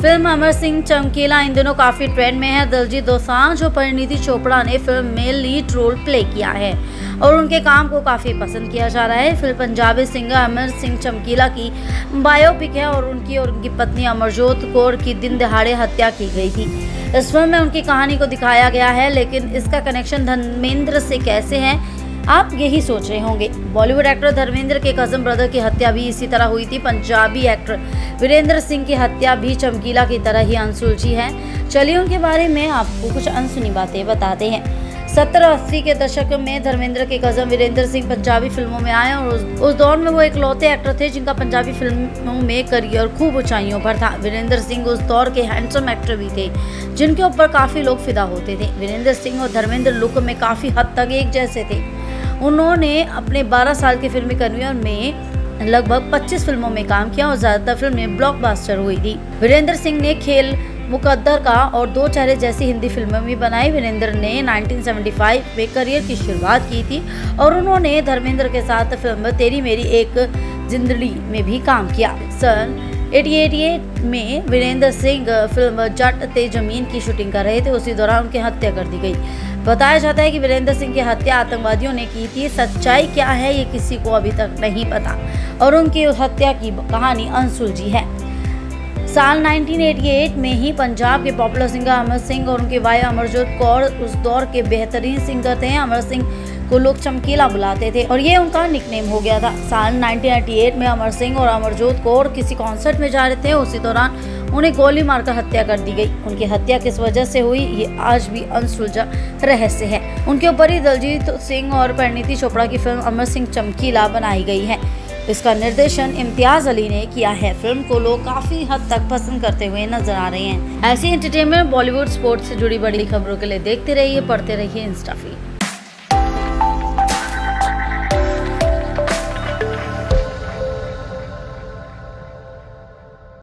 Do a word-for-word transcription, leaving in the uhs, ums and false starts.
Film अमर सिंह चमकीला इन दिनों काफी ट्रेंड में है। दिलजीत दोसांझ और परिणीति चोपड़ा ने फिल्म में लीड रोल प्ले किया है और उनके काम को काफी पसंद किया जा रहा है। फिल्म पंजाबी सिंगर अमर सिंह चमकीला की बायोपिक है और उनकी और उनकी पत्नी अमरजोत कौर की दिन दहाड़े हत्या की गई थी। इस फिल्म में उनकी कहानी को दिखाया गया है, लेकिन इसका कनेक्शन धर्मेंद्र से कैसे है, आप यही सोच रहे होंगे। बॉलीवुड एक्टर धर्मेंद्र के कजन ब्रदर की हत्या भी इसी तरह हुई थी। पंजाबी एक्टर वीरेंद्र सिंह की हत्या भी चमकीला की तरह ही अनसुलझी है। चलिए उनके बारे में आपको कुछ अनसुनी बातें बताते हैं। सत्तर अस्सी के दशक में धर्मेंद्र के कजन वीरेंद्र सिंह पंजाबी फिल्मों में आए और उस, उस दौर में वो इकलौते एक्टर थे जिनका पंजाबी फिल्मों में करियर खूब ऊंचाइयों पर था। वीरेंद्र सिंह उस दौर के हैंडसम एक्टर भी थे जिनके ऊपर काफी लोग फिदा होते थे। वीरेंद्र सिंह और धर्मेंद्र लुक में काफी हद तक एक जैसे थे। उन्होंने अपने बारह साल के फिल्मी करियर में लगभग पच्चीस फिल्मों में काम किया और ज्यादातर फिल्में ब्लॉकबस्टर हुई थी। वीरेंद्र सिंह ने खेल मुकद्दर का और दो चेहरे जैसी हिंदी फिल्में भी बनाई। वीरेंद्र ने उन्नीस सौ पचहत्तर में करियर की शुरुआत की थी और उन्होंने धर्मेंद्र के साथ फिल्म तेरी मेरी एक जिंदड़ी में भी काम किया। सन अठासी में वीरेंद्र सिंह फिल्म जट ते जमीन की शूटिंग कर रहे थे, उसी दौरान उनकी हत्या कर दी गई। बताया जाता है कि वीरेंद्र सिंह की हत्या आतंकवादियों ने की थी। सच्चाई क्या है ये किसी को अभी तक नहीं पता और उनकी उस हत्या की कहानी अनसुलझी है। साल उन्नीस सौ अठासी में ही पंजाब के पॉपुलर सिंगर अमर सिंह और उनकी वाइफ अमरजोत कौर उस दौर के बेहतरीन सिंगर थे। अमर सिंह को लोग चमकीला बुलाते थे और ये उनका निकनेम हो गया था। साल उन्नीस सौ अठासी में अमर सिंह और अमरजोत कौर किसी कॉन्सर्ट में जा रहे थे, उसी दौरान उन्हें गोली मारकर हत्या कर दी गई। उनकी हत्या किस वजह से हुई ये आज भी अनसुलझा रहस्य है। उनके ऊपर ही दिलजीत सिंह और परिणीति चोपड़ा की फिल्म अमर सिंह चमकीला बनाई गई है। इसका निर्देशन इम्तियाज अली ने किया है। फिल्म को लोग काफी हद तक पसंद करते हुए नजर आ रहे हैं। ऐसी एंटरटेनमेंट, बॉलीवुड, स्पोर्ट्स से जुड़ी बड़ी खबरों के लिए देखते रहिए, पढ़ते रहिए इंस्टा फीड।